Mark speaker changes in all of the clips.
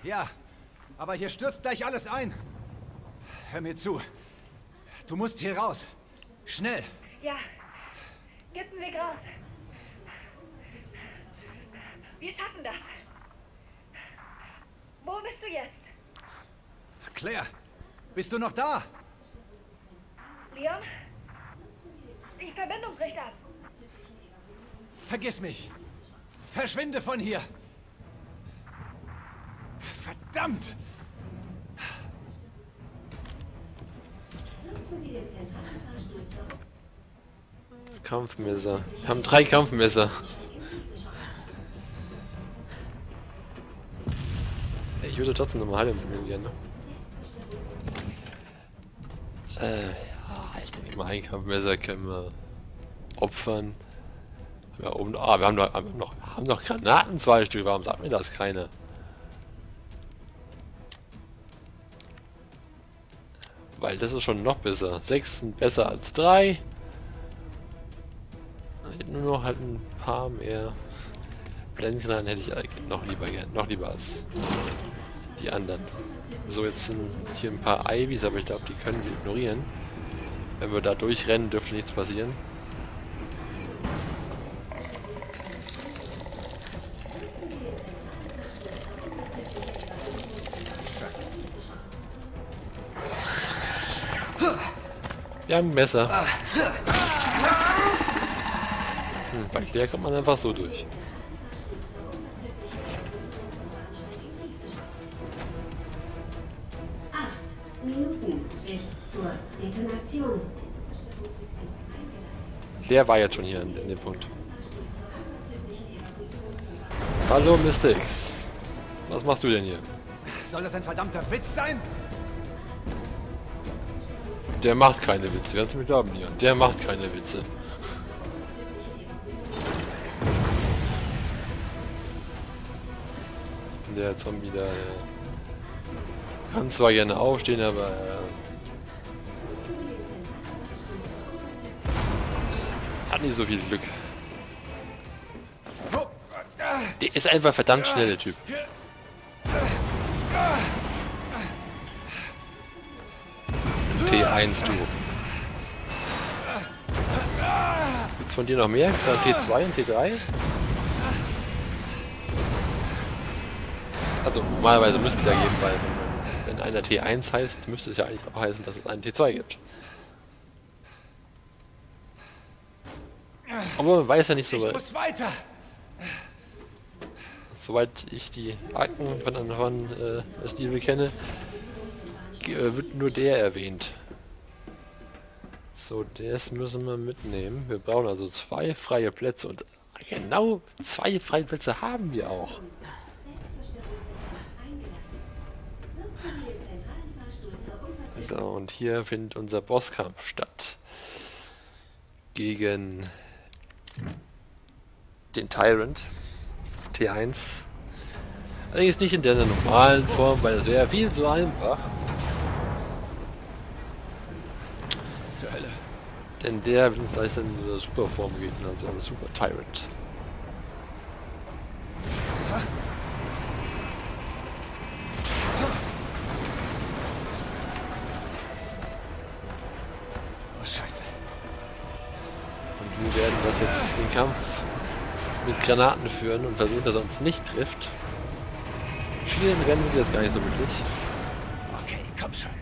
Speaker 1: Ja, aber hier stürzt gleich alles ein. Hör mir zu. Du musst hier raus. Schnell.
Speaker 2: Ja, gibt's einen Weg raus. Wir schaffen das. Wo bist du jetzt?
Speaker 1: Claire, bist du noch da?
Speaker 2: Leon? Die Verbindung bricht ab.
Speaker 1: Vergiss mich. Verschwinde von hier. Verdammt!
Speaker 3: Kampfmesser. Wir haben 3 Kampfmesser. Ich würde trotzdem nochmal Heilung nehmen gerne. Ja, ich denke mal, ein Kampfmesser können wir opfern. Ja, oben, wir haben noch Granaten 2 Stück. Warum sagt mir das keiner? Weil das ist schon noch besser. 6 sind besser als 3. Nur noch halt ein paar mehr. Blendgranaten hätte ich noch lieber als die anderen. So, jetzt sind hier ein paar Ivies, aber ich glaube, die können wir ignorieren. Wenn wir da durchrennen, dürfte nichts passieren. Wir haben ein Messer. Bei Claire kommt man einfach so durch.
Speaker 4: Minuten bis zur Detonation.
Speaker 3: Claire war jetzt schon hier in dem Punkt. Hallo Mystics. Was machst du denn hier?
Speaker 1: Soll das ein verdammter Witz sein?
Speaker 3: Der macht keine Witze, kannst du mir glauben, Leon. Der macht keine Witze. Der Zombie da, der kann zwar gerne aufstehen, aber hat nicht so viel Glück. Der ist einfach verdammt schnell, der Typ. T1, du. Gibt's von dir noch mehr? Gibt's da T2 und T3? Also normalerweise müsste es ja geben, weil wenn einer T1 heißt, müsste es ja eigentlich auch heißen, dass es einen T2 gibt. Aber man weiß ja nicht so weit.
Speaker 1: Ich muss weiter.
Speaker 3: Soweit ich die Akten von Steve kenne, wird nur der erwähnt. So, das müssen wir mitnehmen. Wir brauchen also 2 freie Plätze und genau 2 freie Plätze haben wir auch. So, und hier findet unser Bosskampf statt. Gegen den Tyrant. T1. Allerdings nicht in der normalen Form, weil es wäre viel zu einfach.
Speaker 1: Was zur Hölle?
Speaker 3: Denn der will uns gleich in der Superform geben, also ein Super Tyrant.
Speaker 1: Oh, Scheiße.
Speaker 3: Und wir werden das jetzt den Kampf mit Granaten führen und versuchen, dass er uns nicht trifft. Schießen werden wir sie jetzt gar nicht so wirklich.
Speaker 1: Okay, komm schon.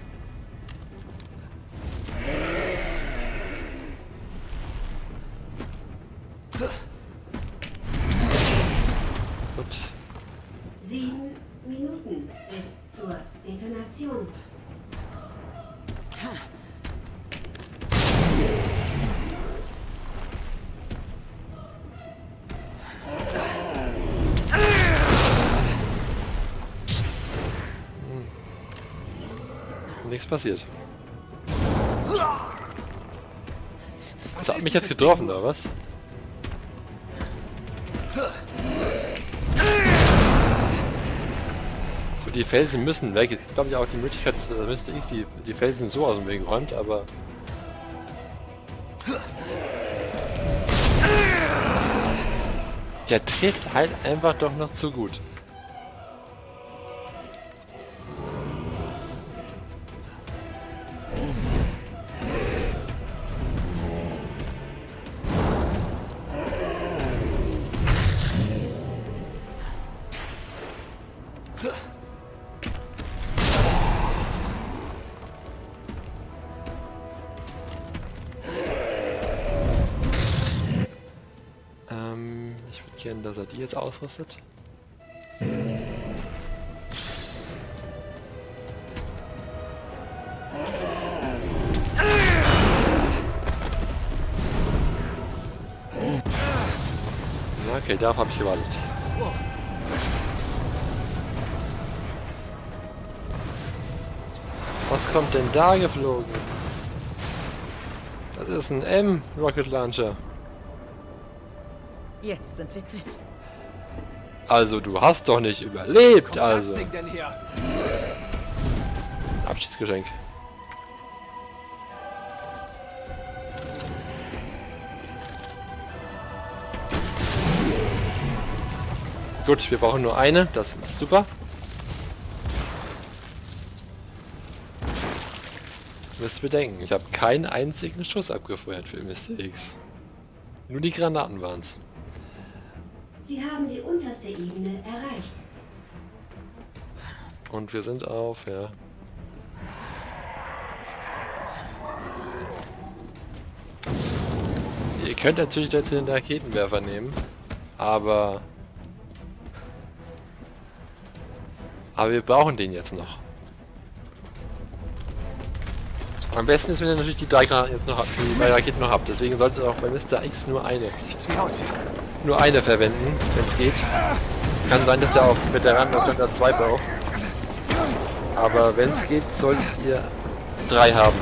Speaker 3: Gut.
Speaker 4: 7 Minuten bis zur Detonation.
Speaker 3: Nichts passiert. Das hat mich jetzt getroffen, oder was? So, die Felsen müssen weg. Es gibt, glaube ich, auch die Möglichkeit, dass Mr. X die Felsen so aus dem Weg räumt, aber... Der trifft halt einfach doch noch zu gut. markieren, dass er die jetzt ausrüstet. Okay, darauf habe ich gewartet. Was kommt denn da geflogen? Das ist ein M-Rocket Launcher.
Speaker 5: Jetzt sind wir quitt.
Speaker 3: Also du hast doch nicht überlebt,
Speaker 1: Wo
Speaker 3: also.
Speaker 1: kommt das Ding denn her?
Speaker 3: Abschiedsgeschenk. Gut, wir brauchen nur eine, das ist super. Ihr müsst bedenken, ich habe keinen einzigen Schuss abgefeuert für Mr. X. Nur die Granaten waren's.
Speaker 4: Sie haben die unterste Ebene erreicht.
Speaker 3: Und wir sind auf, ja. Ihr könnt natürlich jetzt den Raketenwerfer nehmen, aber wir brauchen den jetzt noch. Am besten ist, wenn ihr natürlich die drei Granaten jetzt noch habt, die drei Raketen noch habt. Deswegen solltet ihr auch bei Mr. X nur eine verwenden, wenn es geht. Kann sein, dass er auf Veteranen und Standard 2 braucht. Aber wenn es geht, solltet ihr 3 haben.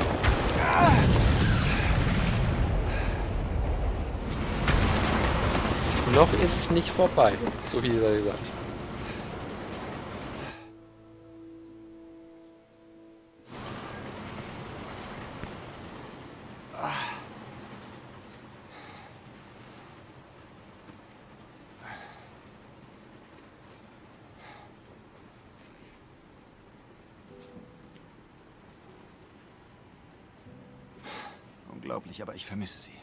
Speaker 3: Noch ist es nicht vorbei, so wie gesagt.
Speaker 1: Unglaublich, aber ich vermisse sie.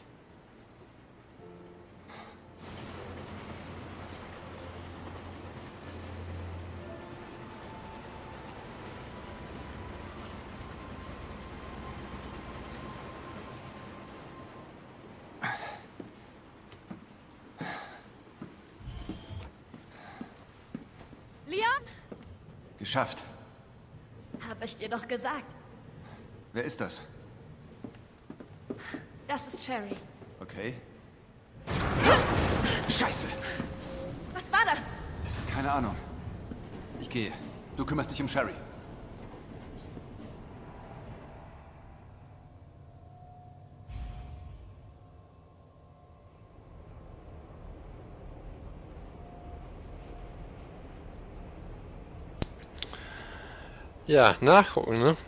Speaker 2: Leon?
Speaker 1: Geschafft.
Speaker 2: Hab ich dir doch gesagt.
Speaker 1: Wer ist das?
Speaker 2: Das ist Sherry.
Speaker 1: Okay. Scheiße!
Speaker 2: Was war das?
Speaker 1: Keine Ahnung. Ich gehe. Du kümmerst dich um Sherry.
Speaker 3: Ja, nachgucken, ne?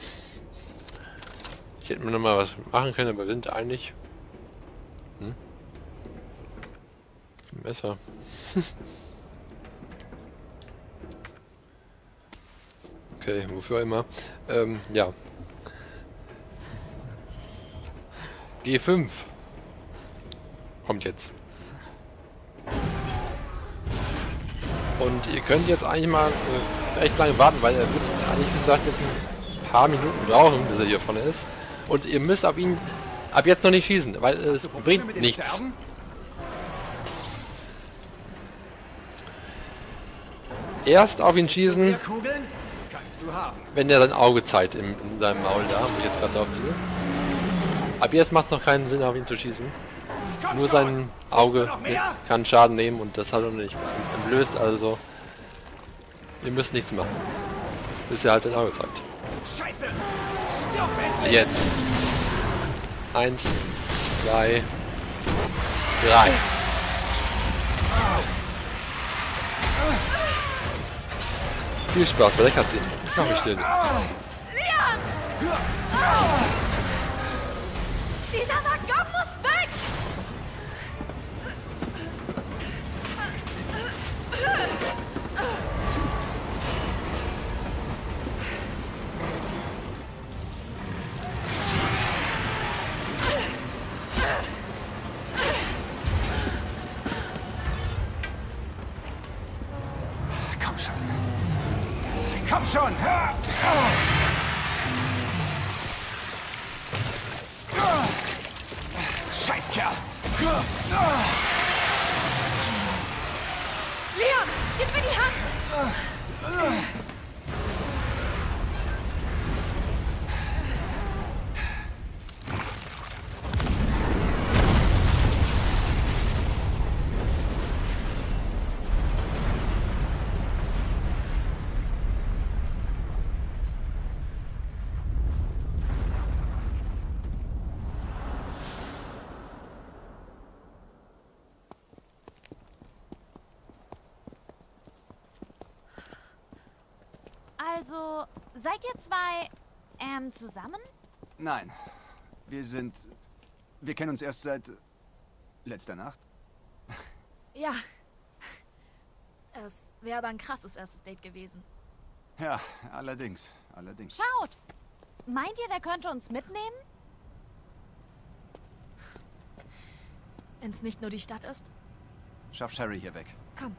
Speaker 3: Ich hätte mir noch mal was machen können, aber wir sind eigentlich... Besser. Okay, wofür immer. Ja. G5. Kommt jetzt. Und ihr könnt jetzt eigentlich mal echt lange warten, weil er wird eigentlich gesagt jetzt ein paar Minuten brauchen, bis er hier vorne ist. Und ihr müsst auf ihn ab jetzt noch nicht schießen, weil es bringt nichts. Erst auf ihn schießen, wenn er sein Auge zeigt in seinem Maul da, wo ich jetzt gerade drauf ziehe. Ab jetzt macht es noch keinen Sinn, auf ihn zu schießen. Nur sein Auge kann Schaden nehmen und das hat er nicht entblößt, also ihr müsst nichts machen, bis er halt sein Auge zeigt. Jetzt. 1, 2, 3. Viel Spaß bei der Cutscene. Ich mach mich still.
Speaker 2: Leon! Dieser Waggon muss weg!
Speaker 1: Komm schon. Komm schon! Scheißkerl!
Speaker 2: Leon, gib mir die Hand!
Speaker 5: Also, seid ihr zwei, zusammen?
Speaker 1: Nein. Wir kennen uns erst seit letzter Nacht.
Speaker 2: Ja. Es wäre aber ein krasses erstes Date gewesen.
Speaker 1: Ja, allerdings.
Speaker 5: Schaut! Meint ihr, der könnte uns mitnehmen?
Speaker 2: Wenn es nicht nur die Stadt ist.
Speaker 1: Schaff Sherry hier weg.
Speaker 2: Komm.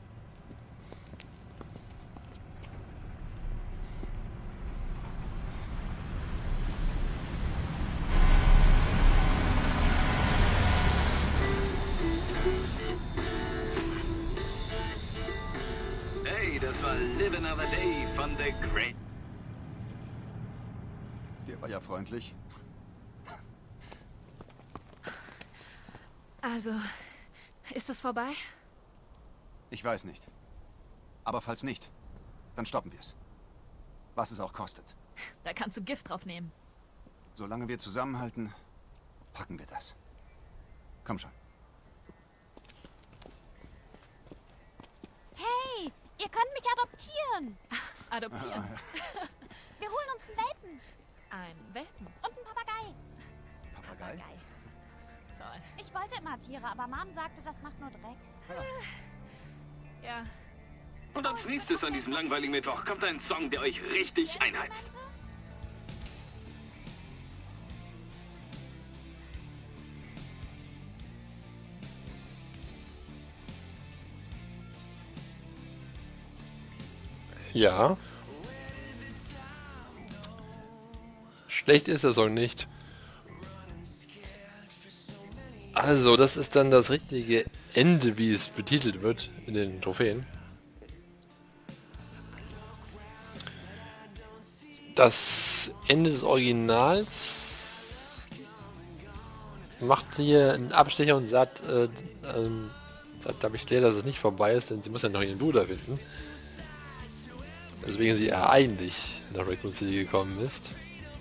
Speaker 6: Hey, das war Live Another Day von The Great.
Speaker 1: Der war ja freundlich.
Speaker 2: Also, ist es vorbei?
Speaker 1: Ich weiß nicht. Aber falls nicht, dann stoppen wir es. Was es auch kostet.
Speaker 2: Da kannst du Gift drauf nehmen.
Speaker 1: Solange wir zusammenhalten, packen wir das. Komm schon.
Speaker 5: Hey, ihr könnt mich adoptieren.
Speaker 2: Adoptieren.
Speaker 5: Wir holen uns einen Welpen
Speaker 2: Ein Welpen.
Speaker 5: und einen Papagei.
Speaker 1: Papagei?
Speaker 2: Geil. Toll.
Speaker 5: Ich wollte immer Tiere, aber Mom sagte, das macht nur Dreck.
Speaker 2: Ja.
Speaker 6: Und als nächstes an diesem langweiligen Mittwoch kommt ein Song, der euch richtig einheizt.
Speaker 3: Ja. Schlecht ist der Song nicht. Also, das ist dann das richtige Ende, wie es betitelt wird in den Trophäen. Das Ende des Originals macht hier einen Abstecher und sagt, glaube ich, Claire, dass es nicht vorbei ist, denn sie muss ja noch ihren Bruder finden. Deswegen sie ja eigentlich nach Raccoon City gekommen ist.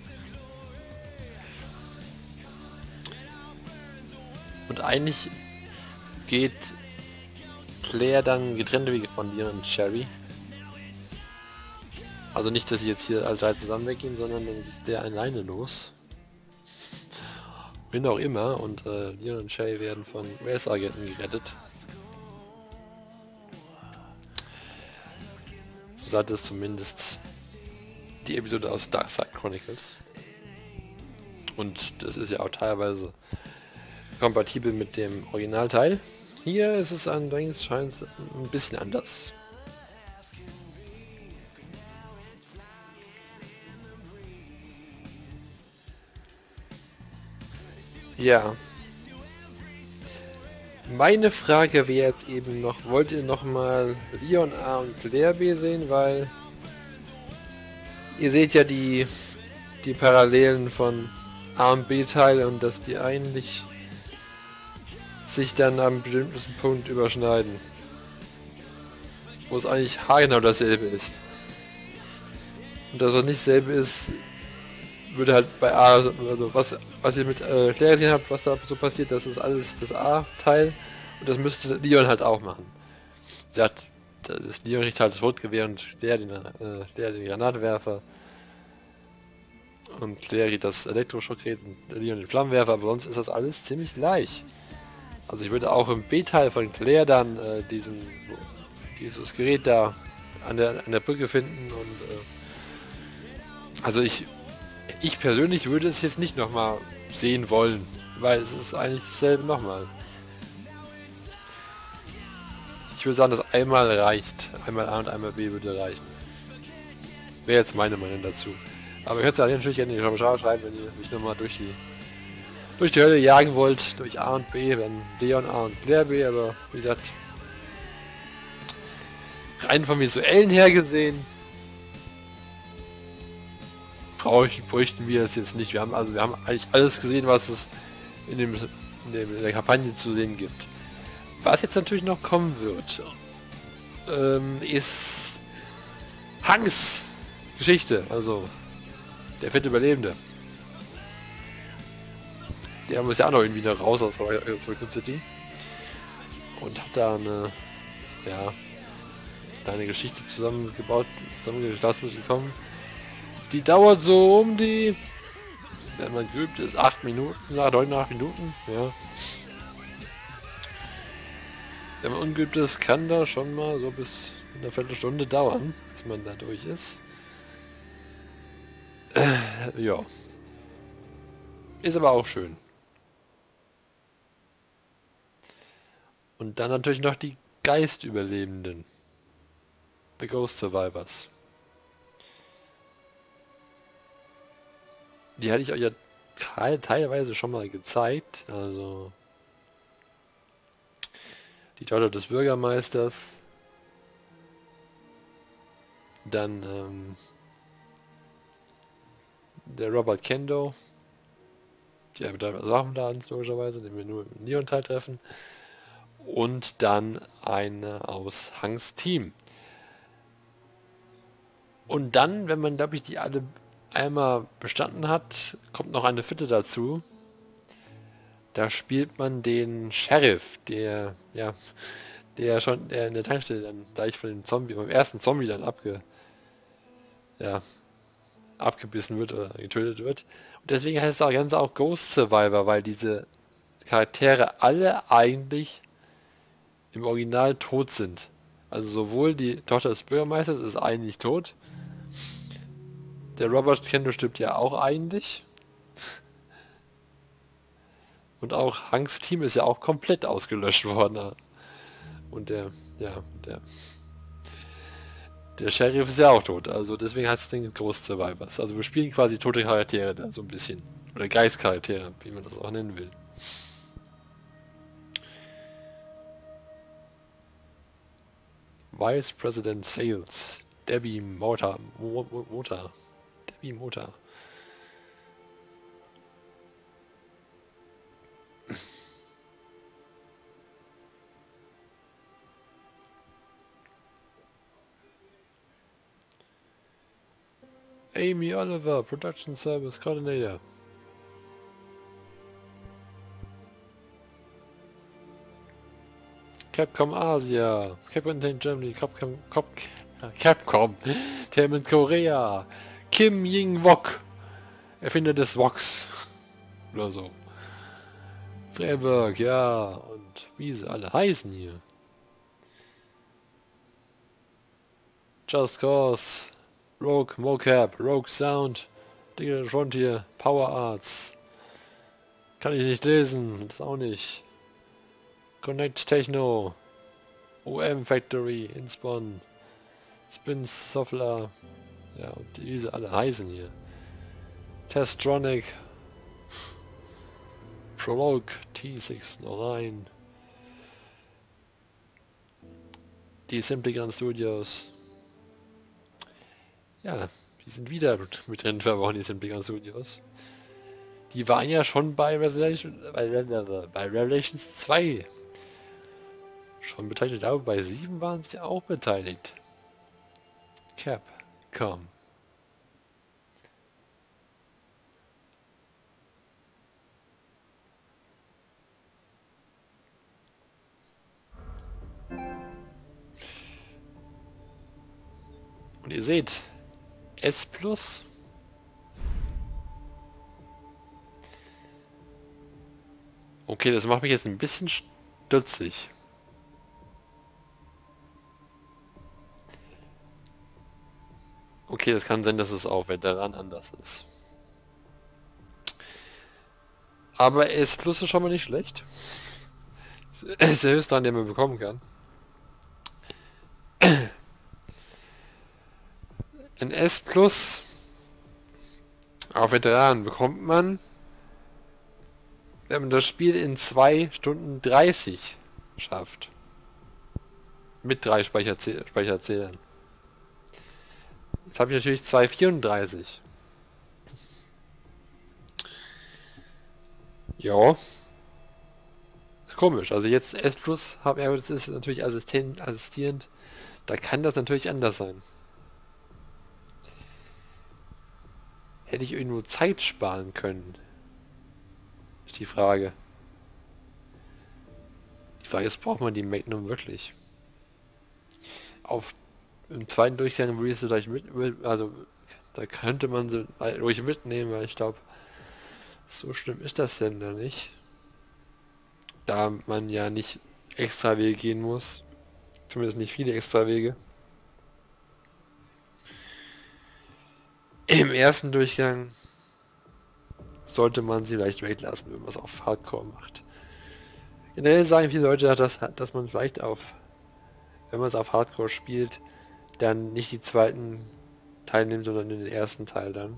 Speaker 3: Und eigentlich geht Claire dann getrennte Wege von Leon und Sherry. Also nicht, dass sie jetzt hier alle drei zusammen weggehen, sondern dann geht der alleine los. Wen auch immer. Und Leon und Sherry werden von US-Agenten gerettet. So sagt es zumindest die Episode aus Dark Side Chronicles. Und das ist ja auch teilweise kompatibel mit dem Originalteil. Hier ist es allerdings scheint es ein bisschen anders. Ja. Meine Frage wäre jetzt eben noch, wollt ihr noch mal Leon A und Claire B sehen, weil ihr seht ja die Parallelen von A und B Teil und dass die eigentlich sich dann an einem bestimmten Punkt überschneiden. Wo es eigentlich haargenau dasselbe ist. Und das, was nicht dasselbe ist, würde halt bei A, also was ihr mit Claire gesehen habt, was da so passiert, das ist alles das A-Teil und das müsste Leon halt auch machen. Sie hat, das Leon kriegt halt das Rotgewehr und Claire den Granatwerfer und Claire kriegt das Elektroschockgerät und Leon den Flammenwerfer, aber sonst ist das alles ziemlich gleich. Also ich würde auch im B-Teil von Claire dann dieses Gerät da an der Brücke finden und also ich persönlich würde es jetzt nicht nochmal sehen wollen, weil es ist eigentlich dasselbe nochmal. Ich würde sagen, dass einmal reicht. Einmal A und einmal B würde reichen. Wäre jetzt meine Meinung dazu. Aber ihr könnt es natürlich in die Kommentare schreiben, wenn ihr mich nochmal durch die Hölle jagen wollt, durch A und B, dann Leon A und Claire B, aber wie gesagt, rein vom Visuellen her gesehen bräuchten wir es jetzt nicht. Wir haben eigentlich alles gesehen, was es in der Kampagne zu sehen gibt. Was jetzt natürlich noch kommen wird, ist Hanks Geschichte, also der fette Überlebende. Der muss ja auch noch irgendwie da raus aus Raccoon City und hat da eine Geschichte zusammengelassen bekommen. Die dauert so um die, wenn man geübt ist, 8 Minuten, 9 Minuten, ja. Wenn man ungeübt ist, kann das schon mal so bis eine Viertelstunde dauern, bis man da durch ist. Ja. Ist aber auch schön. Und dann natürlich noch die Geistüberlebenden. The Ghost Survivors. Die hatte ich euch ja teilweise schon mal gezeigt. Also die Tochter des Bürgermeisters. Dann der Robert Kendo. Die Waffenladens logischerweise, den wir nur im Neon-Teil treffen. Und dann eine aus Hanks Team. Und dann, wenn man, glaube ich, die alle einmal bestanden hat, kommt noch eine vierte dazu. Da spielt man den Sheriff, der in der Tankstelle dann gleich von dem Zombie, beim ersten Zombie dann abgebissen wird oder getötet wird. Und deswegen heißt es auch ganz auch Ghost Survivor, weil diese Charaktere alle eigentlich im Original tot sind. Also sowohl die Tochter des Bürgermeisters ist eigentlich tot. Der Robert Kendo stirbt ja auch eigentlich. Und auch Hanks Team ist ja auch komplett ausgelöscht worden. Und der Sheriff ist ja auch tot. Also deswegen heißt es den Ghost Survivors. Also wir spielen quasi tote Charaktere da so ein bisschen. Oder Geistcharaktere, wie man das auch nennen will. Vice President Sales. Debbie Motor. Debbie Motor. Amy Oliver, Production Service Coordinator. Capcom Asia, Capcom Germany, Capcom, Themen Korea, Kim Ying-Wok, Erfinder des Woks, oder so. Framework, ja, und wie sie alle heißen hier. Just Cause, Rogue Mocap, Rogue Sound, Digital Frontier, Power Arts. Kann ich nicht lesen, das auch nicht. Connect Techno, OM Factory, Inspon, Spins Software, ja, und diese alle heißen hier. Testronic, Prologue, T609, die Simply Gun Studios. Ja, die sind wieder mit drin verworren, die Simply Gun Studios. Die waren ja schon bei Revelations 2 schon beteiligt, aber bei 7 waren sie auch beteiligt. Capcom. Und ihr seht, S+. Okay, das macht mich jetzt ein bisschen stutzig. Okay, das kann sein, dass es auch Veteran anders ist. Aber S+ ist schon mal nicht schlecht. Das ist der höchste, an den man bekommen kann. Ein S+ auf Veteran bekommt man, wenn man das Spiel in 2 Stunden 30 schafft. Mit 3 Speicherzählern. Jetzt habe ich natürlich 234. Ja. Ist komisch. Also jetzt S Plus habe er, das ist natürlich assistierend. Da kann das natürlich anders sein. Hätte ich irgendwo Zeit sparen können? Ist die Frage. Die Frage ist, braucht man die Magnum wirklich? Im zweiten Durchgang würde ich sie gleich also da könnte man sie ruhig mitnehmen, weil ich glaube, so schlimm ist das denn da nicht. Da man ja nicht extra Wege gehen muss. Zumindest nicht viele extra Wege. Im ersten Durchgang sollte man sie vielleicht weglassen, wenn man es auf Hardcore macht. Generell sagen viele Leute, dass man vielleicht wenn man es auf Hardcore spielt, dann nicht die zweiten Teil nimmt, sondern den ersten Teil dann.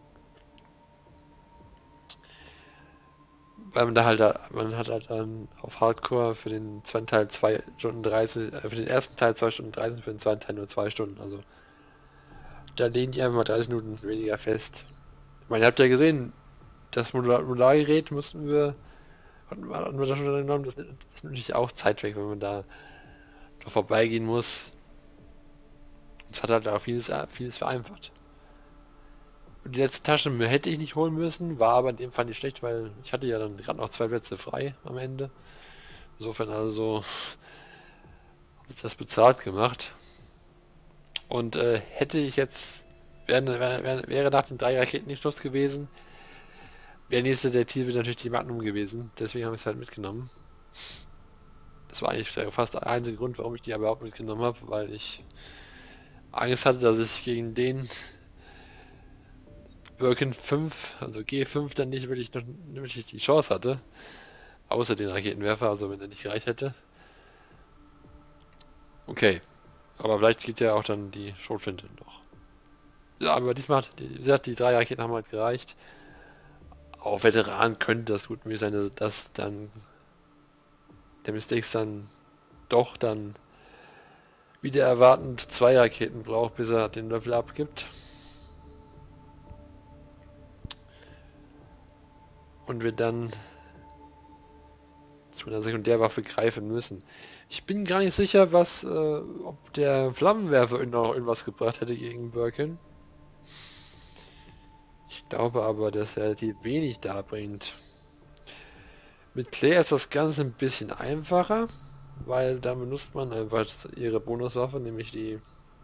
Speaker 3: Weil man man hat halt dann auf Hardcore für den zweiten Teil 2 Stunden 30, für den ersten Teil 2 Stunden 30, für den zweiten Teil nur 2 Stunden, also da legen die einfach mal 30 Minuten weniger fest. Ich meine, ihr habt ja gesehen, das Modulargerät hatten wir da schon genommen, das nimmt natürlich auch Zeit weg, wenn man da noch vorbeigehen muss. Das hat halt auch vieles vereinfacht. Und die letzte Tasche hätte ich nicht holen müssen, war aber in dem Fall nicht schlecht, weil ich hatte ja dann gerade noch 2 Plätze frei am Ende. Insofern also hat sich das bezahlt gemacht. Und hätte ich jetzt, wäre nach den 3 Raketen nicht Schluss gewesen, wäre nächste Detektive natürlich die Magnum gewesen. Deswegen habe ich es halt mitgenommen. Das war eigentlich fast der einzige Grund, warum ich die überhaupt mitgenommen habe, weil ich Angst hatte, dass ich gegen den Birkin 5, also G5 dann nicht wirklich die Chance hatte. Außer den Raketenwerfer, also wenn er nicht gereicht hätte. Okay. Aber vielleicht geht ja auch dann die Schrotflinte noch. Ja, aber diesmal hat, wie gesagt, die 3 Raketen haben halt gereicht. Auch Veteran könnte das gut möglich sein, dass dann der Mistakes dann doch dann wieder erwartend 2 Raketen braucht, bis er den Level abgibt. Und wir dann zu einer Sekundärwaffe greifen müssen. Ich bin gar nicht sicher, ob der Flammenwerfer noch irgendwas gebracht hätte gegen Birkin. Ich glaube aber, dass er relativ wenig da bringt. Mit Claire ist das Ganze ein bisschen einfacher, weil da benutzt man einfach ihre Bonuswaffe, nämlich die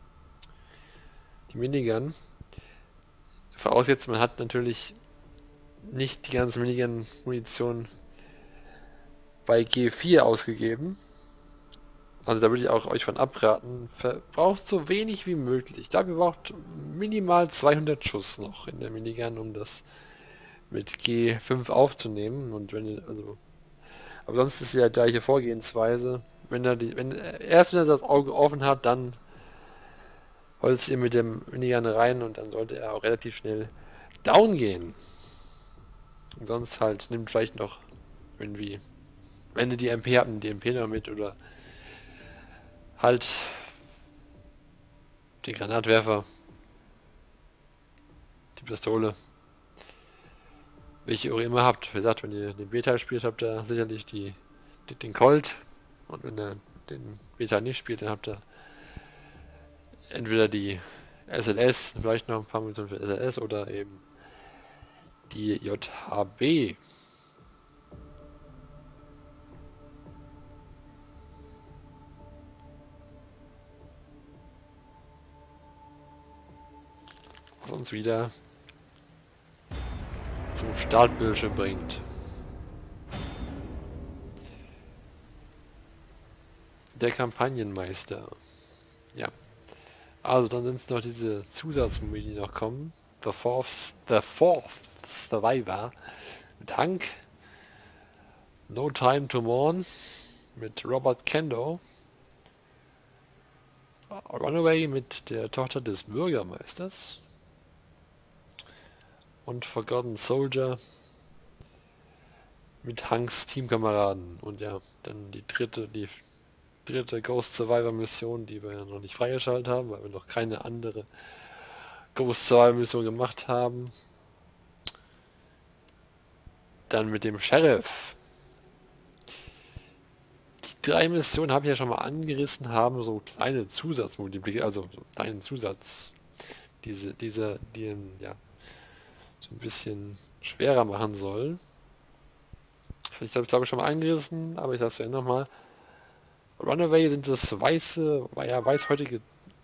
Speaker 3: Minigun. Vorausgesetzt, man hat natürlich nicht die ganze Minigun-Munition bei G4 ausgegeben. Also da würde ich auch euch von abraten. Verbraucht so wenig wie möglich. Ich glaube, ihr braucht minimal 200 Schuss noch in der Minigun, um das mit G5 aufzunehmen. Und aber sonst ist ja die gleiche Vorgehensweise. Erst wenn er das Auge offen hat, dann holzt ihr mit dem Minigun rein und dann sollte er auch relativ schnell down gehen. Und sonst halt nimmt vielleicht noch irgendwie, wenn ihr die MP habt, die MP noch mit oder halt den Granatwerfer, die Pistole, welche ihr auch immer habt. Wie gesagt, wenn ihr den Beta spielt, habt ihr sicherlich den Colt, und wenn ihr den Beta nicht spielt, dann habt ihr entweder die SLS, vielleicht noch ein paar Munition für SLS oder eben die JHB. Was uns wieder zum Startbildschirm bringt. Der Kampagnenmeister. Ja. Also dann sind es noch diese Zusatzmodi, die noch kommen. The Fourth Survivor mit Hank. No Time to Mourn mit Robert Kendo. Runaway mit der Tochter des Bürgermeisters. Und Forgotten Soldier mit Hanks Teamkameraden. Und ja, dann die dritte Ghost Survivor Mission, die wir ja noch nicht freigeschaltet haben, weil wir noch keine andere Ghost Survivor Mission gemacht haben. Dann mit dem Sheriff. Die 3 Missionen habe ich ja schon mal angerissen, haben so kleine Zusatzmultiplikator, also so kleinen Zusatz, die ja so ein bisschen schwerer machen soll. Ich glaube schon mal angerissen, aber ich sage es ja nochmal. Runaway sind das weißhäutige.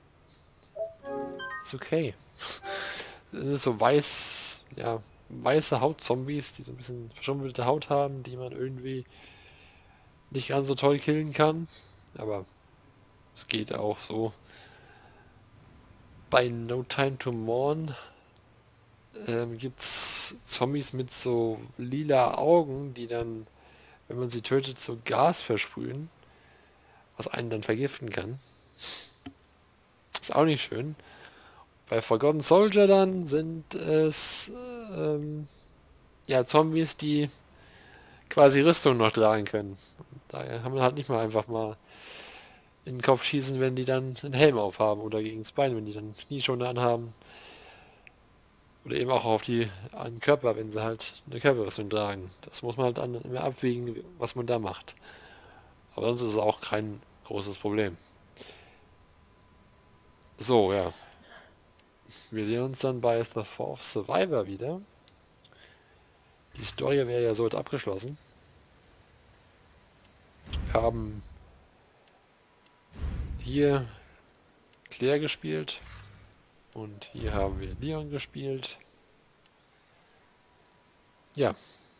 Speaker 3: Ist okay. Das ist so weiße Hautzombies, die so ein bisschen verschrumpelte Haut haben, die man irgendwie nicht ganz so toll killen kann. Aber es geht auch so. Bei No Time to Mourn gibt es Zombies mit so lila Augen, die dann, wenn man sie tötet, so Gas versprühen, was einen dann vergiften kann. Ist auch nicht schön. Bei Forgotten Soldier dann sind es Zombies, die quasi Rüstung noch tragen können. Und daher kann man halt nicht mal einfach mal in den Kopf schießen, wenn die dann einen Helm aufhaben oder gegen das Bein, wenn die dann Knieschoner anhaben. Oder eben auch auf an den Körper, wenn sie halt eine Körperrüstung tragen. Das muss man halt dann immer abwägen, was man da macht. Aber sonst ist es auch kein großes Problem. So, ja. Wir sehen uns dann bei The Fourth Survivor wieder. Die Story wäre ja so abgeschlossen. Wir haben hier Claire gespielt. Und hier haben wir Leon gespielt. Ja.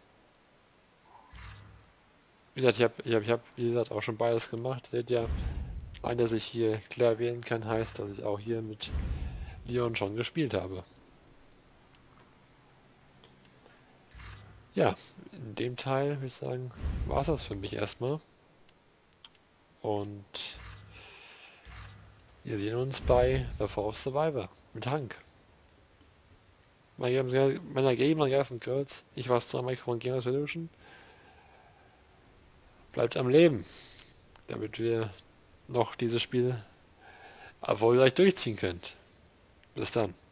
Speaker 3: Wie gesagt, ich hab wie gesagt auch schon beides gemacht. Seht ja, allein, dass ich hier Claire wählen kann, heißt, dass ich auch hier mit Leon schon gespielt habe. Ja, in dem Teil würde ich sagen, war es das für mich erstmal. Und wir sehen uns bei The Fourth Survivor mit Hank. Meiner Gamer und Girls, ich war Micro Gamer Solution. Bleibt am Leben, damit wir noch dieses Spiel erfolgreich durchziehen können. Bis dann.